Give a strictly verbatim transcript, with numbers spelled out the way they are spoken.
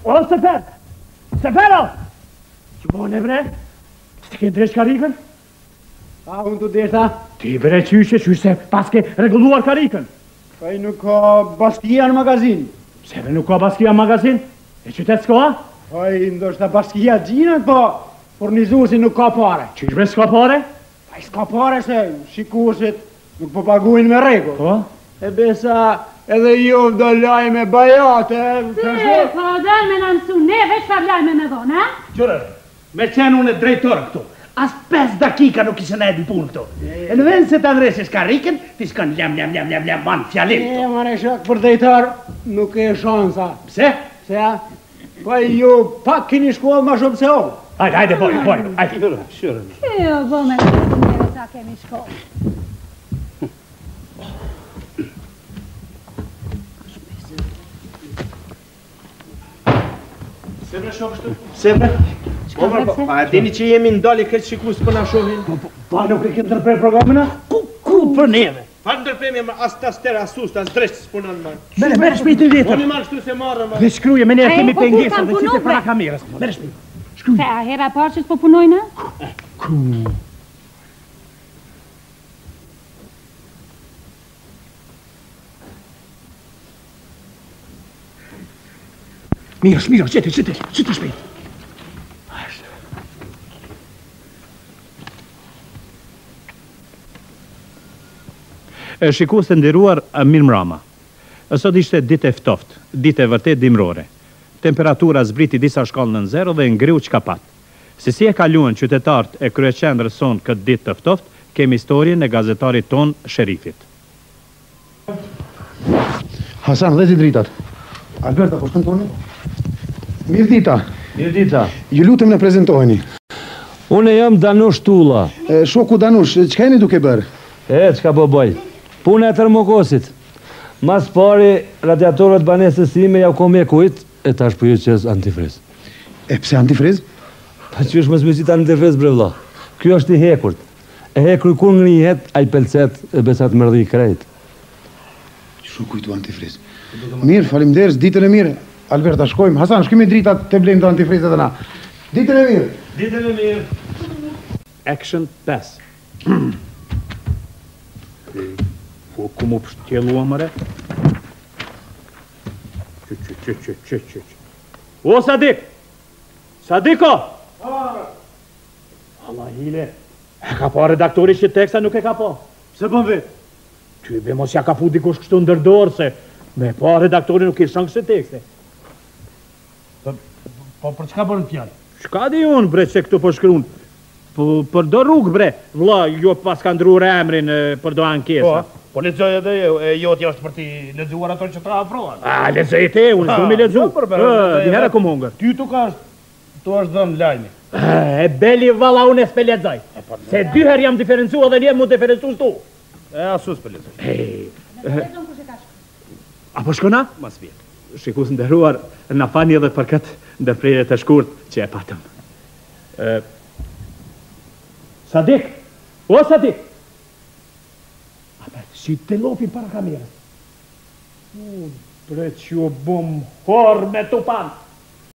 O, Sefer! Sefero! Që bone bre? Së ke dresh karikën? A, unë të deshta? Ti bre qyshe, qyshe se pas ke reguluar karikën. Pa i nuk ka baskia në magazin. Seve nuk ka baskia në magazin? E qytet s'ka? Pa i ndoshta baskia gjinët, po furnizusi nuk ka pare. Qysh bre s'ka pare? Pa i s'ka pare se shikusit nuk po paguin me regu. Po? E besa edhe ju do lajme bajate. Si, po dojnë me në mësu neve, shfar lajme me dhonë, ha? Qërë, me qenë unë e drejtorë këtu. As pes dakika nuk ishe në edhi punë këtu. E në vend se të adreses karikën, ti s'kan ljam, ljam, ljam, ljam, ljam, man fjalim E, këtu. mare shak për drejtar, nuk e shansa. Pse? Se ja, pa ju pak kini shkuat ma shumë se o. Hajde, hajde, bojë, bojë, hajde. Që jo, bo me në neve sa kemi shkollë. Sebre shokë shtu? Sebre? A e dini që jemi ndali këtë shikus për na shohin? Pa nuk e këtë ndërprej programina? Ku, ku për neve? Pa ndërpremi as tas tera asus, tas dresh s'punon më. Mere, mere shpiti vjetër. Unë marrë shtu se marrë më. Dhe shkruje, me njerë kemi po, ku pengesë kanë dhe punu, qite para bre? kamerës. Mere shpiti. Shkruj. Se a hera parë që s'po punojnë? Ku? Mirë, mirë, qëtë, qëtë, qëtë shpejt. Shikus të ndiruar Mirë Mrama. Sot ishte ditë e ftoft, ditë e vërtet dimrore. Temperatura zbriti disa shkallë në zero dhe ngriu qka pat. Se si e kaluan qytetarët e kryeqendrës son këtë ditë të ftoft, kemi historien e gazetarit ton Sherifit. Hasan, dhe zi dritat. Alberta, po shkën toni? Mirë dita. Mirë dita. Ju lutem në prezentoheni. Une jam Danush Tulla. E, shoku Danush, çka jeni duke bërë? E, çka po bëj? Puna e termokosit. Mas pari, radiatorët banesës ime ja kom e kujt, e tash për ju qës antifriz. E pse antifriz? Pa që është më smyqit antifriz, bre vlla. Kjo është i hekurt. E hekru kur ngrihet, a i pelcet e besat më rëdhi krejt. Shoku i tu antifriz. Mirë, faleminderit, ditën e mirë. Alberta, shkojmë. Hasan, shkimi dritat të blejmë të antifriz edhe na. Ditën e mirë. Ditën e mirë. Action pass. Po, ku mu pështjelu amëre? Që, që, që, që, që, që, që. O, Sadik! Sadiko! Allah hile. E ka pa redaktori që teksta nuk e ka pa. Se po vetë? Ty be mos ja ka pu dikush kështu ndërdorë se me pa redaktori nuk i shën kështë tekste. Po për çka bërën fjallë? Shka di unë bre që këtu po shkruun? Për do rrugë bre, vlla, jo pas ka ndrur emrin për do ankesa. Po, po lexoj edhe jo, e joti është për ti lexuar ato që tra afrohen. A, lexoj e te, unë s'du mi lexu. Dihera ku munga. Ty tu ka është, tu është dhënë lajmi. E beli valla unë e s'pe lexoj. Se dyher jam diferencua dhe njem mu diferencu s'tu. E asus për lexoj. Apo shkona? Mas vjetë. Shikus ndërruar, në fani edhe për këtë ndërprejre të shkurt që e patëm. Sadik! O, Sadik! Ape, si të lopin para kamerës. O, bre që ju bum hor me tupan.